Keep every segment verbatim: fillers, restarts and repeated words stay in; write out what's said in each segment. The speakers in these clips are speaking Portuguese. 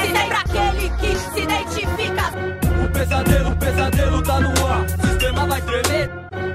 sempre aquele que se identifica. O pesadelo, o pesadelo tá no ar, o sistema vai tremer.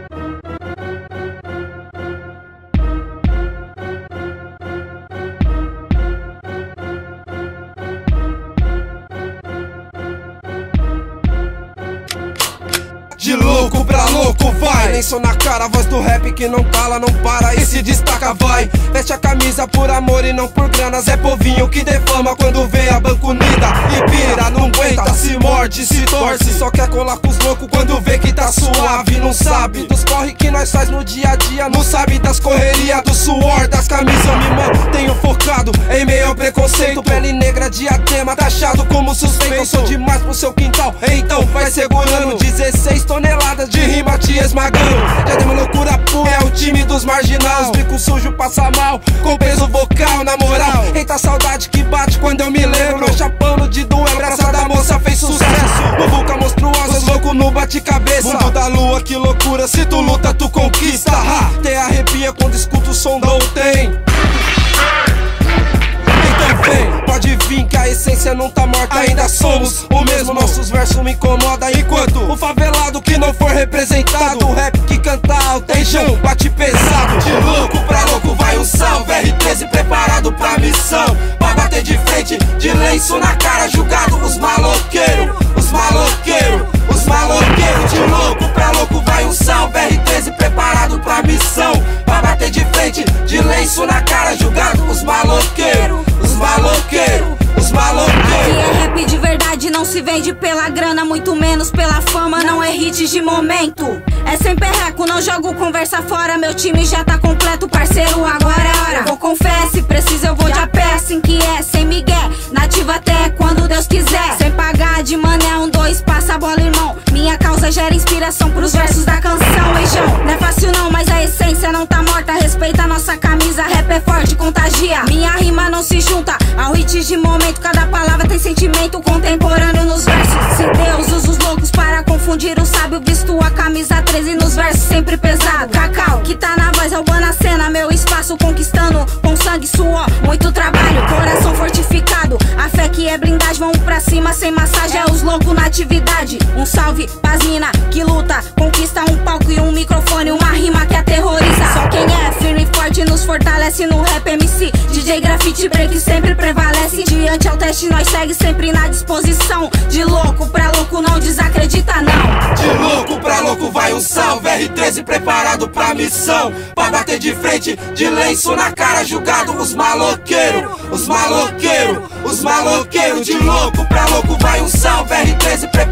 De louco pra louco vai, nem sou na cara, a voz do rap que não cala, não para e se destaca vai. Veste a camisa por amor e não por grana, Zé Povinho que defama quando vê a banca unida e pira, não aguenta, se morde, se torce, só quer colar com os loucos quando vê que tá suave. Não sabe dos corre que nós faz no dia a dia, não sabe das correrias, do suor, das camisas. Eu me mantenho focado em meio ao preconceito, pele negra, diadema, taxado como suspeito. Eu sou demais pro seu quintal, então vai segurando dezesseis toneladas de rima te esmagando. Já deu uma loucura pura, é o time dos marginais. Bico sujo passa mal, com peso vocal, na moral. Eita saudade que bate quando eu me lembro. Chapando de duelo, graça da moça fez sucesso. Muvuca monstruosa, os loucos no bate-cabeça. Mundo da lua, que loucura, se tu luta tu conquista. Ha, até arrepia quando escuta o som, não tem. Pode vir que a essência não tá morta, ainda somos o mesmo. Nossos versos me incomodam enquanto o favelado que não for representado. O rap que canta alto, tem chão, bate pesado. De louco pra louco vai um salve, R treze preparado pra missão. Pra bater de frente, de lenço na cara, julgado os maloqueiros, os maloqueiros, os maloqueiros. De louco pra louco vai um salve, R treze preparado pra missão. Pra bater de frente, de lenço na cara, julgado os maloqueiros, os maloqueiros, os maloqueiros. Aqui é rap de verdade, não se vende pela grana, muito menos pela fama, não é hit de momento. É sem perreco, não jogo conversa fora, meu time já tá completo, parceiro, agora é hora. Vou com fé, se precisa eu vou de a pé, assim que é, sem migué, nativa até quando Deus quiser. Sem pagar de mané, um, dois, passa a bola, irmão. Minha causa gera inspiração pros versos da canção, beijão. Não é fácil não, mas a essência não tá morta, respeita a nossa camisa, rap é forte, contagia. Minha rima não se junta ao hit de momento, cada palavra tem sentimento contemporâneo nos versos. Se Deus usa os loucos para confundir o sábio, visto a camisa treze nos versos sempre pesado. Cacau, que tá na voz, roubando a cena, meu espaço conquistando com sangue, suor, muito trabalho, coração fortificado. A fé que é blindagem, vamos pra cima sem massagem, é os loucos na atividade. Um salve pras mina que luta, conquista um palco e um microfone, uma rima que aterroriza. Só quem é firme e forte nos fortalece no rap M C. D J Grafite Break sempre prevalece, diante ao teste nós segue sempre na disposição. De louco pra louco não desacredita não. De louco pra louco vai um salve, R treze preparado pra missão. Pra bater de frente, de lenço na cara, julgado os maloqueiros, os maloqueiros, os maloqueiros. De louco pra louco vai um salve, R treze preparado